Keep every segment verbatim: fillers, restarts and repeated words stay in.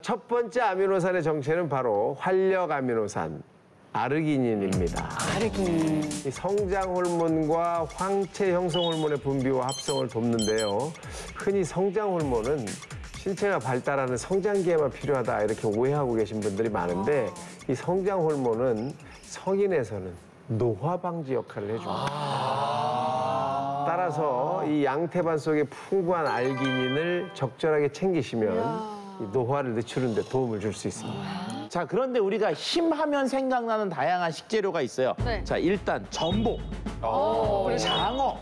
첫 번째 아미노산의 정체는 바로 활력 아미노산, 아르기닌입니다. 아르기닌. 이 성장 호르몬과 황체 형성 호르몬의 분비와 합성을 돕는데요. 흔히 성장 호르몬은 신체가 발달하는 성장기에만 필요하다 이렇게 오해하고 계신 분들이 많은데 이 성장 호르몬은 성인에서는 노화 방지 역할을 해줍니다. 따라서 이 양태반 속에 풍부한 알기닌을 적절하게 챙기시면 이 노화를 늦추는 데 도움을 줄 수 있습니다. 자, 그런데 우리가 힘하면 생각나는 다양한 식재료가 있어요. 네. 자, 일단 전복, 장어.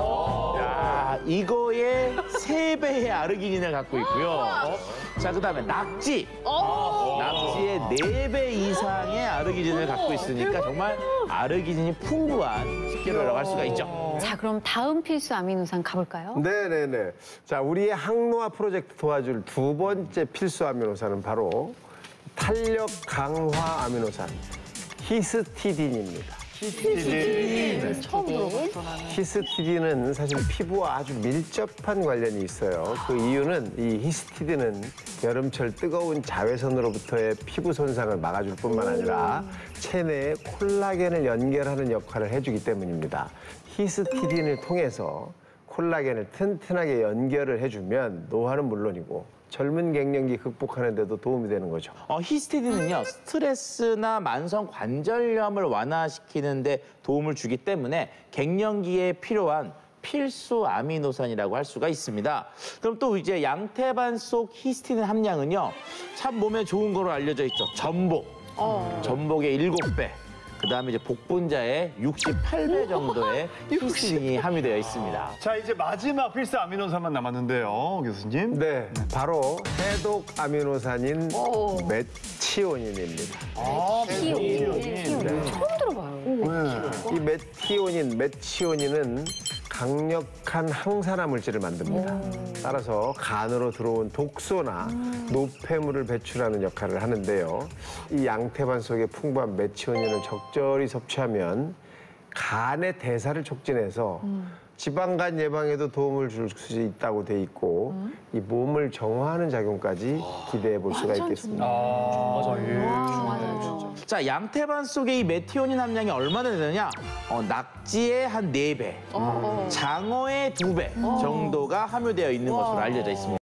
야, 이거의 세 배의 아르기닌을 갖고 있고요. 자, 그다음에 낙지. 낙지의 네 배 이상의 아르기닌을 갖고 있으니까 정말 아르기닌이 풍부한 식재료라고 할 수가 있죠. 자, 그럼 다음 필수 아미노산 가볼까요? 네네네. 자, 우리의 항노화 프로젝트 도와줄 두 번째 필수 아미노산은 바로 탄력 강화 아미노산, 히스티딘입니다. 네, 처음 들어봤어, 나는. 히스티딘은 사실 피부와 아주 밀접한 관련이 있어요. 그 이유는 이 히스티딘은 여름철 뜨거운 자외선으로부터의 피부 손상을 막아줄 뿐만 아니라 체내에 콜라겐을 연결하는 역할을 해주기 때문입니다. 히스티딘을 통해서 콜라겐을 튼튼하게 연결을 해주면 노화는 물론이고 젊은 갱년기 극복하는 데도 도움이 되는 거죠. 어, 히스티딘은요, 스트레스나 만성 관절염을 완화시키는 데 도움을 주기 때문에 갱년기에 필요한 필수 아미노산이라고 할 수가 있습니다. 그럼 또 이제 양태반 속 히스티딘 함량은요, 참 몸에 좋은 거로 알려져 있죠. 전복, 어. 전복의 일곱 배. 그다음에 이제 복분자의 육십팔 배 정도의 히스티딘이 함유되어 있습니다. 자, 이제 마지막 필수 아미노산만 남았는데요, 교수님. 네, 바로 해독 아미노산인 메티오닌입니다. 아, 메티오닌. 메티오닌. 처음 들어봐요. 이 메티오닌, 메치오닌은 강력한 항산화 물질을 만듭니다. 따라서 간으로 들어온 독소나 노폐물을 배출하는 역할을 하는데요. 이 양태반 속에 풍부한 메치오닌을 적절히 섭취하면 간의 대사를 촉진해서 지방간 예방에도 도움을 줄 수 있다고 돼 있고 이 몸을 정화하는 작용까지 기대해 볼 수가 있겠습니다. 자, 양태반 속에 이 메티오닌 함량이 얼마나 되느냐? 어, 낙지의 한 네 배, 장어의 두 배 정도가 함유되어 있는 것으로 알려져 있습니다.